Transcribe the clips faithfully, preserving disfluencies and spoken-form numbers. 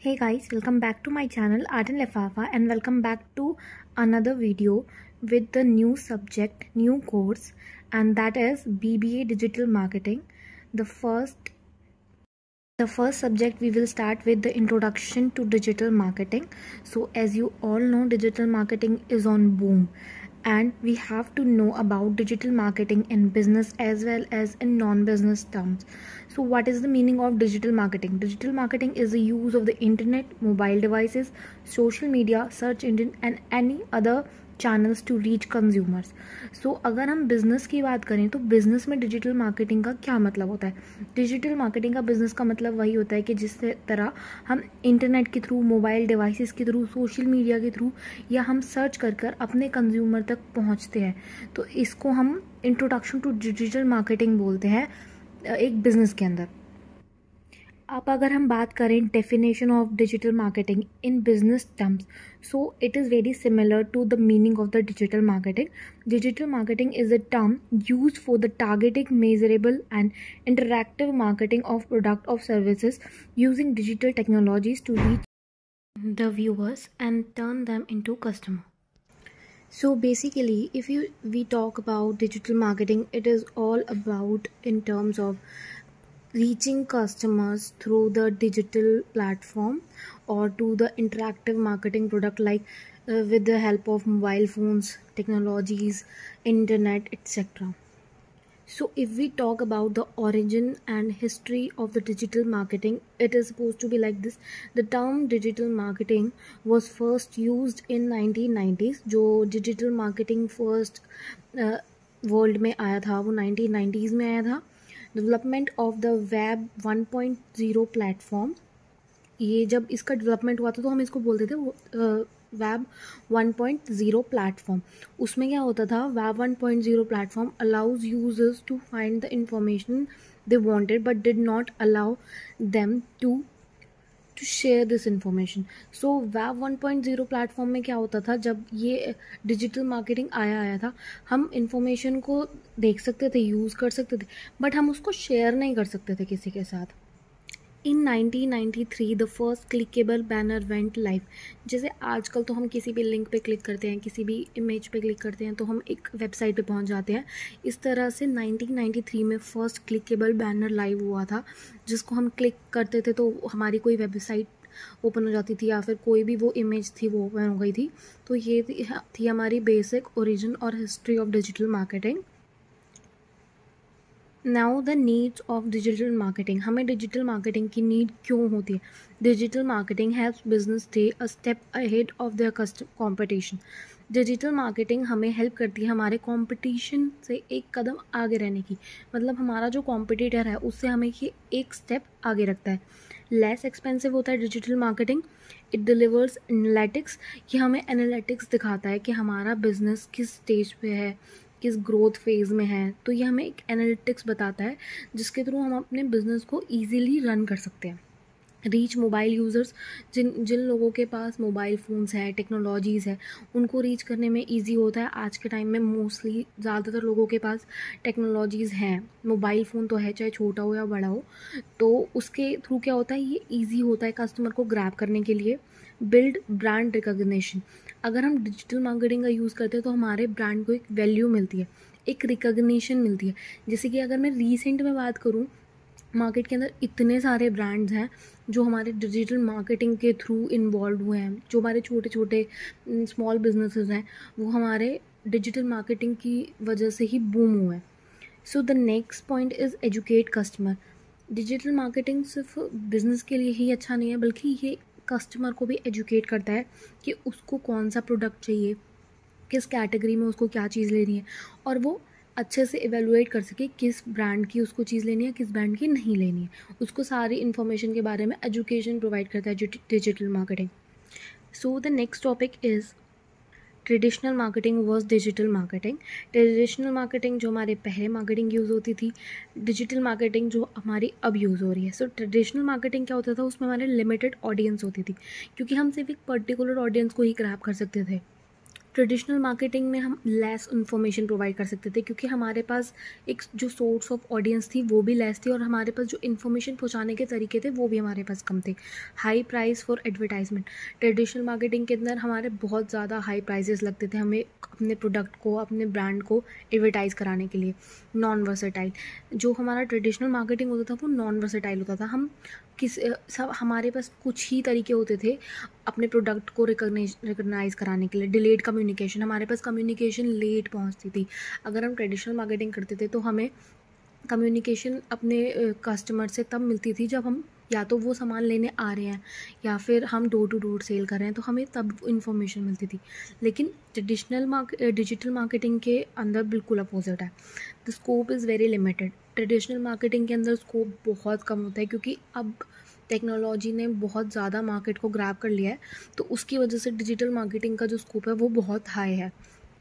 Hey guys, welcome back to my channel Art and Lifafa, and welcome back to another video with the new subject, new course, and that is B B A Digital Marketing. The first the first subject we will start with the introduction to digital marketing. So as you all know, digital marketing is on boom, and we have to know about digital marketing in business as well as in non-business terms. So what is the meaning of digital marketing? Digital marketing is the use of the internet, mobile devices, social media, search engine and any other channels to reach consumers. So अगर हम business की बात करें तो business में digital marketing का क्या मतलब होता है? डिजिटल मार्केटिंग का बिजनेस का मतलब वही होता है कि जिस तरह हम इंटरनेट के थ्रू, मोबाइल डिवाइसेस के थ्रू, सोशल मीडिया के थ्रू या हम सर्च कर कर अपने कंज्यूमर तक पहुंचते हैं, तो इसको हम इंट्रोडक्शन टू डिजिटल मार्केटिंग बोलते हैं एक बिजनेस के अंदर. अब अगर हम बात करें definition of digital marketing in business terms, so it is very similar to the meaning of the digital marketing. Digital marketing is a term used for the targeting, measurable and interactive marketing of product of services using digital technologies to reach the viewers and turn them into customer. So basically, if you we talk about digital marketing, it is all about in terms of reaching customers through the digital platform or to the interactive marketing product like uh, with the help of mobile phones, technologies, internet, et cetera. So if we talk about the origin and history of the digital marketing, it is supposed to be like this. The term digital marketing was first used in nineteen nineties. जो digital marketing first uh, world में आया था वो nineteen nineties में आया था. Development of the web one point zero platform, ये जब इसका डेवलपमेंट हुआ था तो हम इसको बोलते थे web one point zero platform. उसमें क्या होता था, web one point zero platform allows users to find the information they wanted but did not allow them to to share this information. So web one point zero platform में क्या होता था, जब ये डिजिटल मार्केटिंग आया आया था, हम इंफॉर्मेशन को देख सकते थे, यूज़ कर सकते थे, बट हम उसको शेयर नहीं कर सकते थे किसी के साथ. In nineteen ninety three the first clickable banner went live. जैसे आजकल तो हम किसी भी लिंक पे क्लिक करते हैं, किसी भी इमेज पे क्लिक करते हैं तो हम एक वेबसाइट पे पहुंच जाते हैं. इस तरह से नाइनटीन नाइंटी थ्री में फर्स्ट क्लिकेबल बैनर लाइव हुआ था, जिसको हम क्लिक करते थे तो हमारी कोई वेबसाइट ओपन हो जाती थी या फिर कोई भी वो इमेज थी वो ओपन हो गई थी. तो ये थी हमारी बेसिक ओरिजिन और history of digital marketing. Now the needs of digital marketing. हमें डिजिटल मार्केटिंग की नीड क्यों होती है? Digital marketing helps business stay a step ahead of their competition. Digital marketing हमें हेल्प करती है हमारे कंपटीशन से एक कदम आगे रहने की. मतलब हमारा जो कॉम्पिटिटर है उससे हमें ये एक स्टेप आगे रखता है. लेस एक्सपेंसिव होता है digital marketing. It delivers analytics. ये हमें एनालिटिक्स दिखाता है कि हमारा बिजनेस किस स्टेज पे है, किस ग्रोथ फेज़ में है. तो ये हमें एक एनालिटिक्स बताता है जिसके थ्रू हम अपने बिजनेस को ईजीली रन कर सकते हैं. Reach mobile users. जिन जिन लोगों के पास मोबाइल फ़ोन्स हैं, टेक्नोलॉजीज़ है, उनको रीच करने में इजी होता है. आज के टाइम में मोस्टली ज़्यादातर लोगों के पास टेक्नोलॉजीज़ हैं, मोबाइल फ़ोन तो है, चाहे छोटा हो या बड़ा हो. तो उसके थ्रू क्या होता है, ये ईजी होता है कस्टमर को ग्रैब करने के लिए. Build brand recognition. अगर हम डिजिटल मार्केटिंग का यूज़ करते हैं तो हमारे ब्रांड को एक वैल्यू मिलती है, एक रिकॉग्निशन मिलती है. जैसे कि अगर मैं रीसेंट में बात करूँ, मार्केट के अंदर इतने सारे ब्रांड्स हैं जो हमारे डिजिटल मार्केटिंग के थ्रू इन्वॉल्व हुए हैं. जो हमारे छोटे छोटे स्मॉल बिजनेसेस हैं वो हमारे डिजिटल मार्केटिंग की वजह से ही बूम हुए हैं. So the next point is educate customer. Digital marketing सिर्फ बिजनेस के लिए ही अच्छा नहीं है, बल्कि ये कस्टमर को भी एजुकेट करता है कि उसको कौन सा प्रोडक्ट चाहिए, किस कैटेगरी में उसको क्या चीज़ लेनी है, और वो अच्छे से इवेलुएट कर सके किस ब्रांड की उसको चीज़ लेनी है, किस ब्रांड की नहीं लेनी है. उसको सारी इन्फॉर्मेशन के बारे में एजुकेशन प्रोवाइड करता है digital marketing. So the next topic is traditional marketing versus digital marketing. Traditional marketing जो हमारे पहले मार्केटिंग यूज़ होती थी, डिजिटल मार्केटिंग जो हमारी अब यूज़ हो रही है. सो ट्रेडिशनल मार्केटिंग क्या होता था, उसमें हमारे लिमिटेड ऑडियंस होती थी, क्योंकि हम सिर्फ एक पर्टिकुलर ऑडियंस को ही ग्रैब कर सकते थे. ट्रेडिशनल मार्केटिंग में हम लेस इन्फॉर्मेशन प्रोवाइड कर सकते थे क्योंकि हमारे पास एक जो सोर्स ऑफ ऑडियंस थी वो भी लेस थी और हमारे पास जो इन्फॉर्मेशन पहुंचाने के तरीके थे वो भी हमारे पास कम थे। High price for advertisement, traditional marketing के अंदर हमारे बहुत ज़्यादा हाई प्राइसेस लगते थे हमें अपने प्रोडक्ट को, अपने ब्रांड को एडवर्टाइज़ कराने के लिए। नॉन वर्सेटाइल, जो हमारा ट्रेडिशनल मार्केटिंग होता था वो नॉन वर्सेटाइल होता था। हम किस सब हमारे पास कुछ ही तरीके होते थे अपने प्रोडक्ट को रिकॉग्नाइज रिकॉग्नाइज कराने के लिए। डिलेड कम्युनिकेशन, हमारे पास कम्युनिकेशन लेट पहुंचती थी। अगर हम ट्रेडिशनल मार्केटिंग करते थे तो हमें कम्युनिकेशन अपने कस्टमर से तब मिलती थी जब हम या तो वो सामान लेने आ रहे हैं या फिर हम डोर टू डोर सेल कर रहे हैं, तो हमें तब इन्फॉर्मेशन मिलती थी। लेकिन ट्रेडिशनल मार्केट डिजिटल मार्केटिंग के अंदर बिल्कुल अपोजिट है। The scope is very limited. Traditional marketing के अंदर स्कोप बहुत कम होता है क्योंकि अब टेक्नोलॉजी ने बहुत ज़्यादा मार्केट को ग्रैब कर लिया है, तो उसकी वजह से डिजिटल मार्केटिंग का जो स्कोप है वो बहुत हाई है।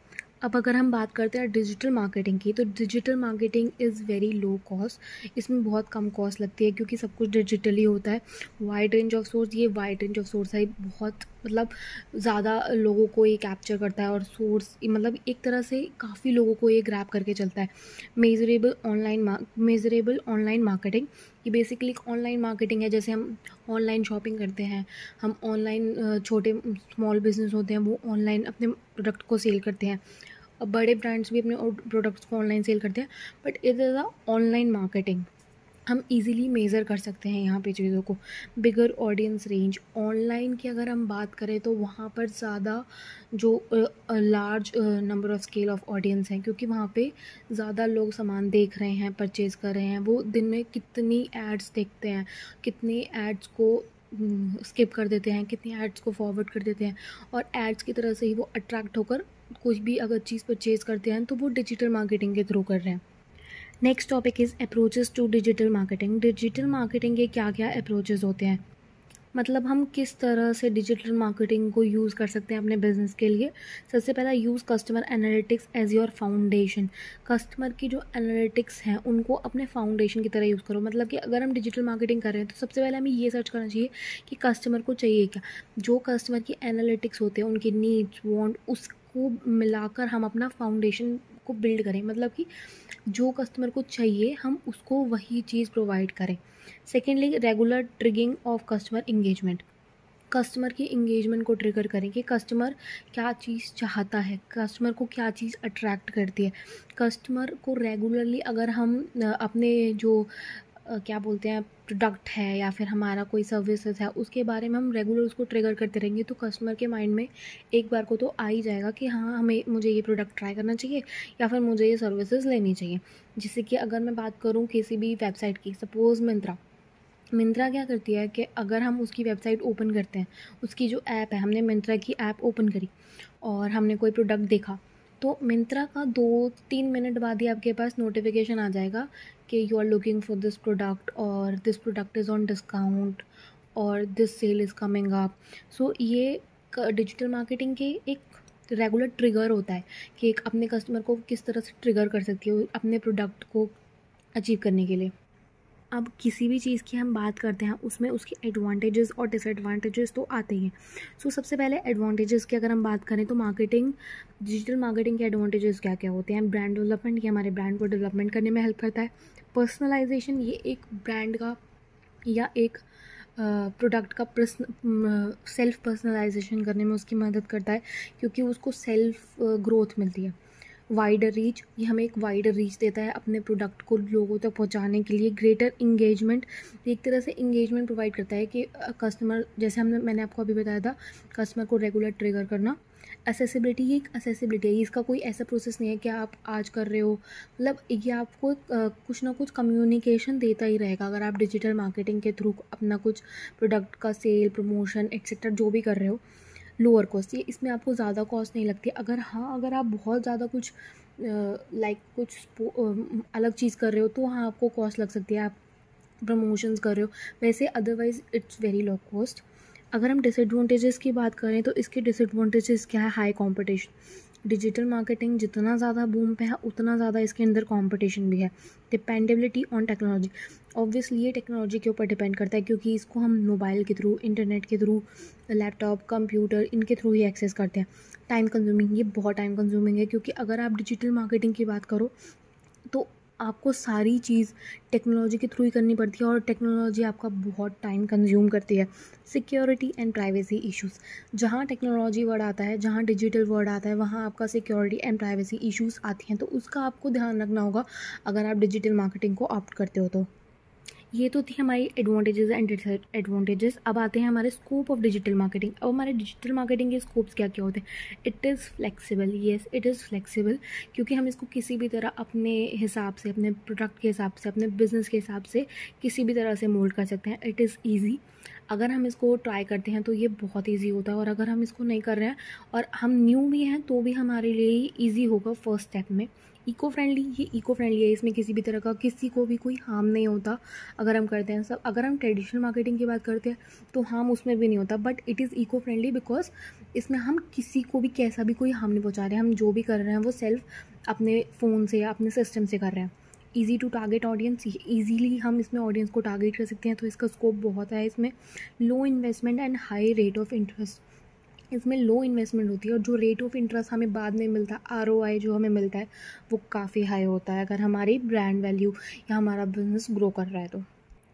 अब अगर हम बात करते हैं डिजिटल मार्केटिंग की, तो digital marketing is very low cost. इसमें बहुत कम कॉस्ट लगती है क्योंकि सब कुछ डिजिटली होता है। वाइड रेंज ऑफ सोर्स, ये वाइड रेंज ऑफ सोर्स है, बहुत मतलब ज़्यादा लोगों को ये कैप्चर करता है और सोर्स मतलब एक तरह से काफ़ी लोगों को ये ग्रैब करके चलता है। Measurable online measurable online marketing, ये बेसिकली ऑनलाइन मार्केटिंग है। जैसे हम ऑनलाइन शॉपिंग करते हैं, हम ऑनलाइन छोटे स्मॉल बिजनेस होते हैं वो ऑनलाइन अपने प्रोडक्ट को सेल करते हैं। अब बड़े ब्रांड्स भी अपने प्रोडक्ट्स को ऑनलाइन सेल करते हैं, but it is a online marketing. हम इजीली मेज़र कर सकते हैं यहाँ पे चीज़ों को। बिगर ऑडियंस रेंज, ऑनलाइन की अगर हम बात करें तो वहाँ पर ज़्यादा जो large number of scale of audience हैं, क्योंकि वहाँ पे ज़्यादा लोग सामान देख रहे हैं, परचेज़ कर रहे हैं। वो दिन में कितनी एड्स देखते हैं, कितनी एड्स को स्किप कर देते हैं, कितनी एड्स को फॉरवर्ड कर देते हैं, और एड्स की तरह से ही वो अट्रैक्ट होकर कुछ भी अगर चीज़ परचेज़ करते हैं तो वो डिजिटल मार्केटिंग के थ्रू कर रहे हैं। Next topic is approaches to digital marketing. Digital marketing के क्या क्या अप्रोचेस होते हैं, मतलब हम किस तरह से डिजिटल मार्केटिंग को यूज़ कर सकते हैं अपने बिजनेस के लिए। सबसे पहला, use customer analytics as your foundation. Customer की जो एनालिटिक्स हैं उनको अपने फाउंडेशन की तरह यूज़ करो। मतलब कि अगर हम डिजिटल मार्केटिंग कर रहे हैं तो सबसे पहले हमें ये सर्च करना चाहिए कि कस्टमर को चाहिए क्या। जो कस्टमर की एनालिटिक्स होते हैं, उनकी नीड्स, वांट, उसको मिलाकर हम अपना फाउंडेशन को बिल्ड करें। मतलब कि जो कस्टमर को चाहिए हम उसको वही चीज़ प्रोवाइड करें। Secondly, regular triggering of customer engagement. Customer की इंगेजमेंट को ट्रिगर करें कि कस्टमर क्या चीज़ चाहता है, कस्टमर को क्या चीज़ अट्रैक्ट करती है। कस्टमर को रेगुलरली अगर हम अपने जो क्या बोलते हैं प्रोडक्ट है या फिर हमारा कोई सर्विसेज है उसके बारे में हम रेगुलर उसको ट्रिगर करते रहेंगे तो कस्टमर के माइंड में एक बार को तो आ ही जाएगा कि हाँ हमें मुझे ये प्रोडक्ट ट्राई करना चाहिए या फिर मुझे ये सर्विसेज लेनी चाहिए। जैसे कि अगर मैं बात करूँ किसी भी वेबसाइट की, सपोज़ मिंत्रा मिंत्रा क्या करती है कि अगर हम उसकी वेबसाइट ओपन करते हैं, उसकी जो ऐप है, हमने मिंत्रा की ऐप ओपन करी और हमने कोई प्रोडक्ट देखा, तो मिंत्रा का दो तीन मिनट बाद ही आपके पास नोटिफिकेशन आ जाएगा कि you are looking for this product और this product is on discount और this sale is coming up. So ये डिजिटल मार्केटिंग के एक रेगुलर ट्रिगर होता है कि एक अपने कस्टमर को किस तरह से ट्रिगर कर सकती है अपने प्रोडक्ट को अचीव करने के लिए। अब किसी भी चीज़ की हम बात करते हैं उसमें उसके एडवांटेजेस और डिसएडवांटेजेस तो आते ही हैं। सो so, सबसे पहले एडवांटेजेस की अगर हम बात करें तो मार्केटिंग डिजिटल मार्केटिंग के एडवांटेजेस क्या क्या होते हैं। ब्रांड डेवलपमेंट, ये हमारे ब्रांड को डेवलपमेंट करने में हेल्प करता है। पर्सनलाइजेशन, ये एक ब्रांड का या एक प्रोडक्ट uh, का सेल्फ पर्सनलाइजेशन करने में उसकी मदद करता है क्योंकि उसको सेल्फ ग्रोथ मिलती है। वाइडर रीच, ये हमें एक वाइडर रीच देता है अपने प्रोडक्ट को लोगों तक पहुंचाने के लिए। ग्रेटर इंगेजमेंट, एक तरह से इंगेजमेंट प्रोवाइड करता है कि कस्टमर, जैसे हमने मैंने आपको अभी बताया था, कस्टमर को रेगुलर ट्रिगर करना। एसेसिबिलिटी, ये एक एसेसिबिलिटी है, इसका कोई ऐसा प्रोसेस नहीं है कि आप आज कर रहे हो, मतलब ये आपको कुछ ना कुछ कम्युनिकेशन देता ही रहेगा। अगर आप डिजिटल मार्केटिंग के थ्रू अपना कुछ प्रोडक्ट का सेल, प्रमोशन एक्सेट्रा जो भी कर रहे हो, लोअर कॉस्ट, ये इसमें आपको ज़्यादा कॉस्ट नहीं लगती। अगर हाँ अगर आप बहुत ज़्यादा कुछ लाइक कुछ अलग चीज़ कर रहे हो तो हाँ आपको कॉस्ट लग सकती है, आप प्रमोशंस कर रहे हो, वैसे otherwise it's very low cost. अगर हम डिसएडवांटेजेस की बात करें तो इसके डिसएडवांटेजेस क्या है। हाई कंपटीशन, डिजिटल मार्केटिंग जितना ज़्यादा बूम पे है उतना ज़्यादा इसके अंदर कंपटीशन भी है। डिपेंडेबिलिटी ऑन टेक्नोलॉजी, ऑब्वियसली ये टेक्नोलॉजी के ऊपर डिपेंड करता है, क्योंकि इसको हम मोबाइल के थ्रू, इंटरनेट के थ्रू, लैपटॉप, कंप्यूटर, इनके थ्रू ही एक्सेस करते हैं। टाइम कंज्यूमिंग, ये बहुत टाइम कंज्यूमिंग है, क्योंकि अगर आप डिजिटल मार्केटिंग की बात करो तो आपको सारी चीज़ टेक्नोलॉजी के थ्रू ही करनी पड़ती है, और टेक्नोलॉजी आपका बहुत टाइम कंज्यूम करती है। सिक्योरिटी एंड प्राइवेसी इश्यूज़, जहाँ टेक्नोलॉजी वर्ड आता है, जहाँ डिजिटल वर्ड आता है, वहाँ आपका सिक्योरिटी एंड प्राइवेसी इश्यूज़ आती हैं, तो उसका आपको ध्यान रखना होगा अगर आप डिजिटल मार्केटिंग को ऑप्ट करते हो तो। ये तो थी हमारी एडवांटेजेस एंड डिसएडवांटेजेस। अब आते हैं हमारे स्कोप ऑफ डिजिटल मार्केटिंग। अब हमारे डिजिटल मार्केटिंग के स्कोप्स क्या क्या होते हैं? It is flexible, yes it is flexible, क्योंकि हम इसको किसी भी तरह अपने हिसाब से, अपने प्रोडक्ट के हिसाब से, अपने बिजनेस के हिसाब से किसी भी तरह से मोल्ड कर सकते हैं। इट इज़ ईजी, अगर हम इसको ट्राई करते हैं तो ये बहुत ईजी होता है, और अगर हम इसको नहीं कर रहे हैं और हम न्यू भी हैं तो भी हमारे लिए ईजी होगा फर्स्ट स्टेप में। इको फ्रेंडली, ये इको फ्रेंडली है, इसमें किसी भी तरह का किसी को भी कोई हार्म नहीं होता अगर हम करते हैं सब। अगर हम ट्रेडिशनल मार्केटिंग की बात करते हैं तो हार्म उसमें भी नहीं होता, but it is eco friendly because इसमें हम किसी को भी कैसा भी कोई हार्म नहीं पहुंचा रहे हैं। हम जो भी कर रहे हैं वो सेल्फ अपने फ़ोन से या अपने सिस्टम से कर रहे हैं। Easy to target audience, easily हम इसमें ऑडियंस को टारगेट कर सकते हैं, तो इसका स्कोप बहुत है इसमें। Low investment and high rate of interest, इसमें लो इन्वेस्टमेंट होती है और जो रेट ऑफ इंटरेस्ट हमें बाद में मिलता है, आर ओ आई जो हमें मिलता है, वो काफ़ी हाई होता है अगर हमारी ब्रांड वैल्यू या हमारा बिजनेस ग्रो कर रहा है तो।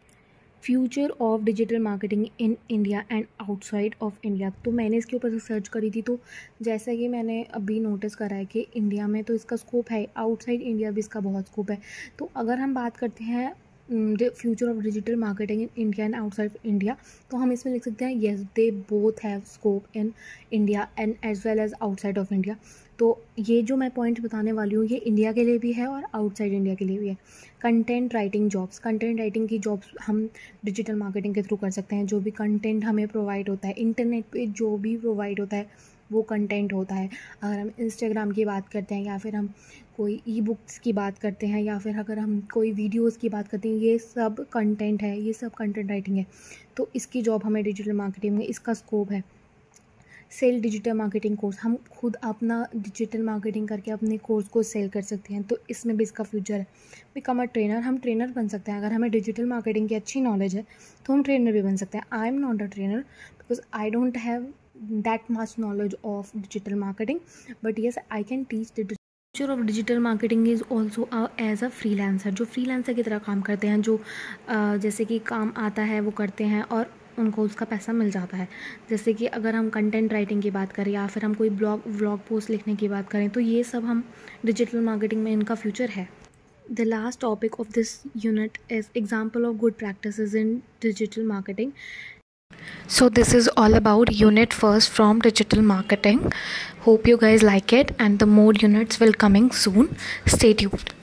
Future of digital marketing in India and outside of India, तो मैंने इसके ऊपर रिसर्च करी थी, तो जैसा कि मैंने अभी नोटिस करा है कि इंडिया में तो इसका स्कोप है, आउटसाइड इंडिया भी इसका बहुत स्कोप है। तो अगर हम बात करते हैं future of digital marketing in India and outside India, तो हम इसमें लिख सकते हैं yes they both have scope in India and as well as outside of India. तो ये जो मैं पॉइंट बताने वाली हूँ ये इंडिया के लिए भी है और आउटसाइड इंडिया के लिए भी है। Content writing jobs, content writing की जॉब्स हम डिजिटल मार्केटिंग के थ्रू कर सकते हैं। जो भी कंटेंट हमें प्रोवाइड होता है इंटरनेट पे, जो भी प्रोवाइड होता है वो कंटेंट होता है। अगर हम इंस्टाग्राम की बात करते हैं, या फिर हम कोई ई बुक्स की बात करते हैं, या फिर अगर हम कोई वीडियोस की बात करते हैं, ये सब कंटेंट है, ये सब कंटेंट राइटिंग है। तो इसकी जॉब हमें डिजिटल मार्केटिंग में, इसका स्कोप है। सेल डिजिटल मार्केटिंग कोर्स, हम खुद अपना डिजिटल मार्केटिंग करके अपने कोर्स को सेल कर सकते हैं, तो इसमें भी इसका फ्यूचर है। बिकम अ ट्रेनर, हम ट्रेनर बन सकते हैं। अगर हमें डिजिटल मार्केटिंग की अच्छी नॉलेज है तो हम ट्रेनर भी बन सकते हैं। I am not a trainer because I don't have that much knowledge of digital marketing, but yes I can teach the future of digital marketing is also a, as a freelancer, जो freelancer की तरह काम करते हैं, जो uh, जैसे कि काम आता है वो करते हैं और उनको उसका पैसा मिल जाता है। जैसे कि अगर हम कंटेंट राइटिंग की बात करें या फिर हम कोई ब्लॉग व्लॉग पोस्ट लिखने की बात करें, तो ये सब हम डिजिटल मार्केटिंग में इनका फ्यूचर है। The last topic of this unit is example of good practices in digital marketing. So this is all about unit first from digital marketing. Hope you guys like it, and the more units will coming soon. Stay tuned.